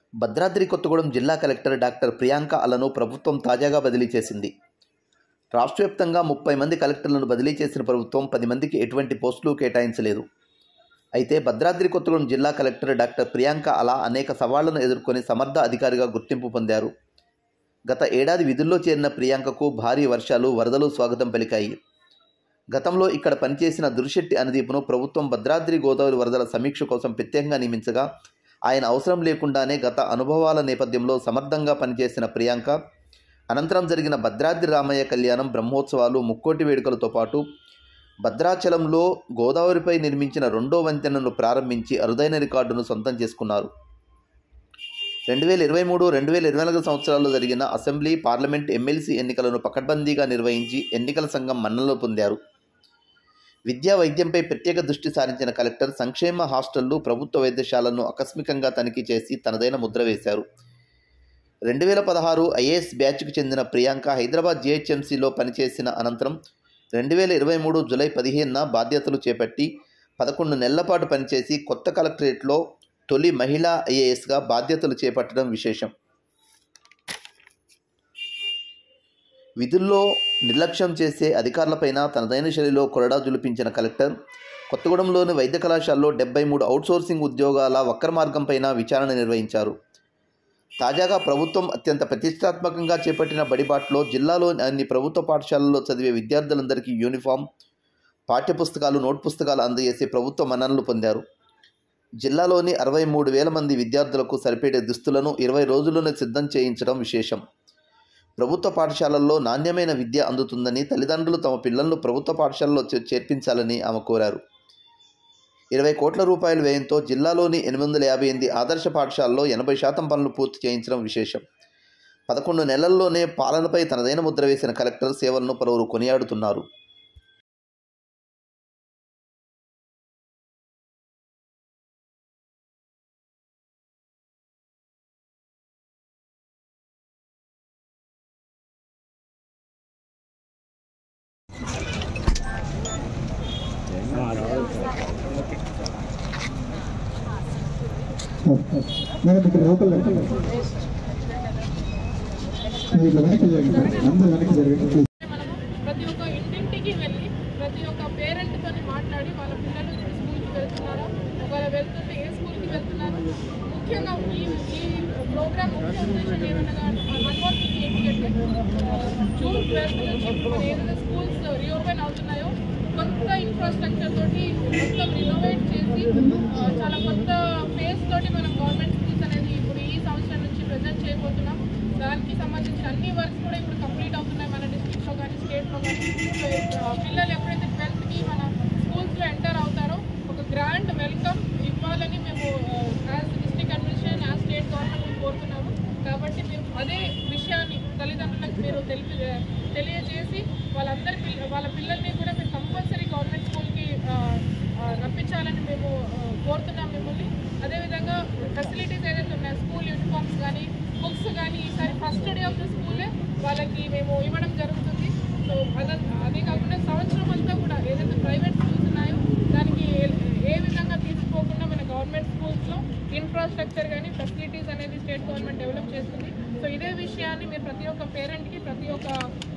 భద్రాద్రి కొత్తగూడెం జిల్లా collector doctor Priyanka అలను ప్రభుత్వం తాజాగా బదిలీ చేసింది. రాష్ట్ర వ్యాప్తంగా 30 మంది కలెక్టర్లను బదిలీ చేసిన ప్రభుత్వం 10 మందికి ఎటువంటి పోస్టులు కేటాయించలేదు. అయితే భద్రాద్రి కొత్తగూడెం జిల్లా కలెక్టర్ డాక్టర్ ప్రియాంక అలా అనేక సవాళ్లను ఎదుర్కొని సమర్థ అధికారిగా గుర్తింపు పొందారు. గత ఏడాది విధుల్లో చేరిన ప్రియాంకకు భారీ వర్షాలు, వరదలు స్వాగతం పలికాయి. గతంలో ఇక్కడ పనిచేసిన దురిశెట్టి అనుదీప్ను ప్రభుత్వం భద్రాద్రి గోదావరి వరదల సమీక్ష కోసం ప్రత్యేకంగా నియమించగా ఆయన అవసరం లేకుండానే గత అనుభవాల నేపథ్యంలో సమర్థంగా పనిచేసిన ప్రియాంక అనంతరం జరిగిన భద్రాద్రి రామయ్య కళ్యాణం, బ్రహ్మోత్సవాలు, ముక్కోటి వేడుకలతో పాటు భద్రాచలంలో గోదావరిపై నిర్మించిన 2వ వంతెనను ప్రారంభించి అరుదైన రికార్డును సొంతం చేసుకున్నారు. 2023-2024 సంవత్సరాల్లో జరిగిన అసెంబ్లీ, పార్లమెంట్, ఎమ్మెల్సీ ఎన్నికలను పకడ్బందీగా నిర్వహించి ఎన్నికల సంఘం మన్ననలు పొందారు. విద్యా, వైద్యంపై ప్రత్యేక దృష్టి సారించిన కలెక్టర్ సంక్షేమ హాస్టళ్లు, ప్రభుత్వ వైద్యశాలను ఆకస్మికంగా తనిఖీ చేసి తనదైన ముద్ర వేశారు. 2016 ఐఏఎస్ బ్యాచ్కు చెందిన ప్రియాంక హైదరాబాద్ జీహెచ్ఎంసీలో పనిచేసిన అనంతరం 2023 జూలై 15న బాధ్యతలు చేపట్టి 11 నెలల పాటు పనిచేసి కొత్త కలెక్టరేట్లో తొలి మహిళా ఐఏఎస్గా బాధ్యతలు చేపట్టడం విశేషం. విధుల్లో నిర్లక్ష్యం చేసే అధికారులపైన తనదైన శైలిలో కొరడా జులిపించిన కలెక్టర్ కొత్తగూడెంలోని వైద్య కళాశాలలో 73 అవుట్సోర్సింగ్ ఉద్యోగాల వక్ర మార్గంపైన విచారణ నిర్వహించారు. తాజాగా ప్రభుత్వం అత్యంత ప్రతిష్టాత్మకంగా చేపట్టిన బడిబాట్లో జిల్లాలోని అన్ని ప్రభుత్వ పాఠశాలల్లో చదివే విద్యార్థులందరికీ యూనిఫామ్, పాఠ్యపుస్తకాలు, నోట్ పుస్తకాలు అందజేసి ప్రభుత్వ మన్ననలు పొందారు. జిల్లాలోని 63,000 మంది విద్యార్థులకు సరిపడే దుస్తులను 20 రోజుల్లోనే సిద్ధం చేయించడం విశేషం. ప్రభుత్వ పాఠశాలల్లో నాణ్యమైన విద్య అందుతుందని తల్లిదండ్రులు తమ పిల్లలను ప్రభుత్వ పాఠశాలలో చేర్పించాలని ఆమె కోరారు. 20 కోట్ల రూపాయల వ్యయంతో జిల్లాలోని 858 ఆదర్శ పాఠశాలలో 80% పనులు పూర్తి చేయించడం విశేషం. 11 నెలల్లోనే పాలనపై తనదైన ముద్ర వేసిన కలెక్టర్ సేవలను పలువురు కొనియాడుతున్నారు. మేడం ఇక్కడ లోకల్ ప్రతి ఒక్క ఇంటింటికి వెళ్ళి ప్రతి ఒక్క పేరెంట్తో మాట్లాడి వాళ్ళ పిల్లలు స్కూల్కి వెళ్తున్నారా, ఒకవేళ వెళ్తుంటే ఏ స్కూల్కి వెళ్తున్నారు, ముఖ్యంగా ఈ ప్రోగ్రామ్ ముఖ్య ఉద్దేశం ఏమనగా ఏంటంటే జూన్ 12 నుంచి ఏదైతే స్కూల్స్ రీఓపెన్ అవుతున్నాయో కొత్త ఇన్ఫ్రాస్ట్రక్చర్ తోటి మొత్తం రినోవేట్ చేసి చాలా కొత్త ఫేస్ తోటి మనం గవర్నమెంట్ స్కూల్స్ అనేది ఇప్పుడు ఈ సంవత్సరం నుంచి ప్రజెంట్ చేయబోతున్నాం. దానికి సంబంధించిన అన్ని వర్క్స్ కూడా ఇప్పుడు కంప్లీట్ అవుతున్నాయి మన డిస్ట్రిక్ట్లో కానీ స్టేట్లో కానీ. సో పిల్లలు ఎప్పుడైతే 12th మన స్కూల్స్లో ఎంటర్ అవుతారో ఒక గ్రాండ్ వెల్కమ్ ఇవ్వాలని మేము as district administration, as state government కోరుతున్నాము. కాబట్టి మీరు అదే విషయాన్ని తల్లిదండ్రులకు మీరు తెలియజేసి వాళ్ళ పిల్లల్ని కూడా మీరు కంపల్సరీ గవర్నమెంట్ స్కూల్కి రప్పించాలని మేము కోరుతున్నాం మిమ్మల్ని. అదేవిధంగా ఫెసిలిటీస్ ఏదైతే ఉన్నాయో స్కూల్ యూనిఫామ్స్ కానీ, బుక్స్ కానీ ఈసారి ఫస్ట్ డే ఆఫ్ ద స్కూలే వాళ్ళకి మేము ఇవ్వడం జరుగుతుంది. సో అదే కాకుండా సంవత్సరం అంతా కూడా ఏదైతే ప్రైవేట్ స్కూల్స్ ఉన్నాయో దానికి ఏ విధంగా తీసుకోకుండా మన గవర్నమెంట్ స్కూల్స్లో ఇన్ఫ్రాస్ట్రక్చర్ కానీ ఫెసిలిటీస్ అనేది స్టేట్ గవర్నమెంట్ డెవలప్ చేస్తుంది. సో ఇదే విషయాన్ని మీరు ప్రతి ఒక్క పేరెంట్కి, ప్రతి ఒక్క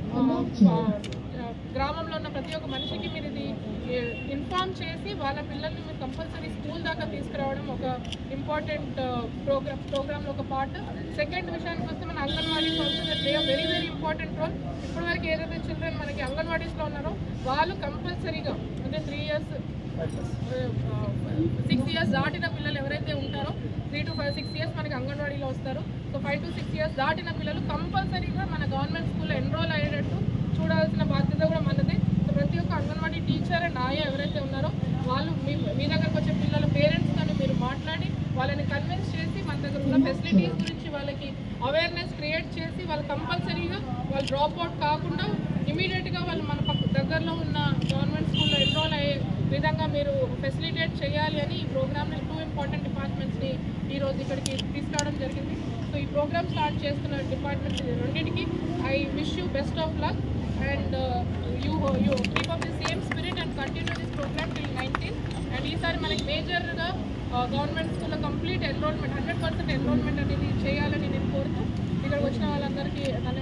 గ్రామంలో ఉన్న ప్రతి ఒక్క మనిషికి మీరు ఇది ఇన్ఫార్మ్ చేసి వాళ్ళ పిల్లల్ని మీరు కంపల్సరీ స్కూల్ దాకా తీసుకురావడం ఒక ఇంపార్టెంట్ ప్రోగ్రామ్లో ఒక పార్ట్. సెకండ్ విషయానికి వస్తే మన anganwadis also play a very very important role. ఇప్పటివరకు ఏదైతే చిల్డ్రన్ మనకి అంగన్వాడీస్లో ఉన్నారో వాళ్ళు కంపల్సరీగా అంటే 3 years 6 years దాటిన పిల్లలు ఎవరైతే ఉంటారో 3 to 6 years మనకి అంగన్వాడీలో వస్తారు. సో 5 to 6 years దాటిన పిల్లలు కంపల్సరీగా మన గవర్నమెంట్ స్కూల్లో ఎన్రోల్ అయ్యేటట్టు చూడాల్సిన బాధ్యత కూడా మనదే. సో ప్రతి ఒక్క అంగన్వాడీ టీచర్ అండ్ ఆయా ఎవరైతే ఉన్నారో వాళ్ళు మీ దగ్గరకు వచ్చే పిల్లల పేరెంట్స్తో మీరు మాట్లాడి వాళ్ళని కన్విన్స్ చేసి మన దగ్గర ఉన్న ఫెసిలిటీస్ గురించి వాళ్ళకి అవేర్నెస్ క్రియేట్ చేసి వాళ్ళు కంపల్సరీగా వాళ్ళు డ్రాప్ అవుట్ కాకుండా ఇమీడియట్గా వాళ్ళు మన దగ్గరలో ఉన్న గవర్నమెంట్ స్కూల్లో ఎన్రోల్ అయ్యే విధంగా మీరు ఫెసిలిటేట్ చేయాలి అని ఈ ప్రోగ్రామ్ని 2 ఇంపార్టెంట్ డిపార్ట్మెంట్స్ని ఈరోజు ఇక్కడికి తీసుకురావడం జరిగింది. సో ఈ ప్రోగ్రామ్ స్టార్ట్ చేస్తున్న డిపార్ట్మెంట్స్ రెండింటికి I wish you best of luck and you keep up the same spirit and continue this programme till 19. And ఈసారి మనకి మేజర్గా గవర్నమెంట్ స్కూల్లో కంప్లీట్ ఎన్రోల్మెంట్ 100% ఎన్రోల్మెంట్ అనేది చేయాలని నేను కోరుతూ ఇక్కడ వచ్చిన వాళ్ళందరికీ